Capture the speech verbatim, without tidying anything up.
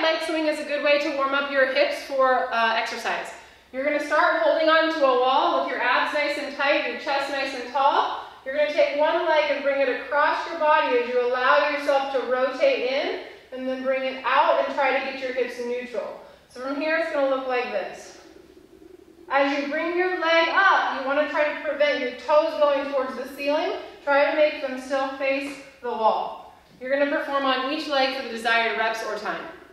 leg swing is a good way to warm up your hips for uh, exercise. You're going to start holding on to a wall with your abs nice and tight, your chest nice and tall. You're going to take one leg and bring it across your body as you allow yourself to rotate in, and then bring it out and try to get your hips neutral. So from here, it's going to look like this. As you bring your leg up, you want to try to prevent your toes going towards the ceiling. Try to make them still face the wall. You're going to perform on each leg for the desired reps or time.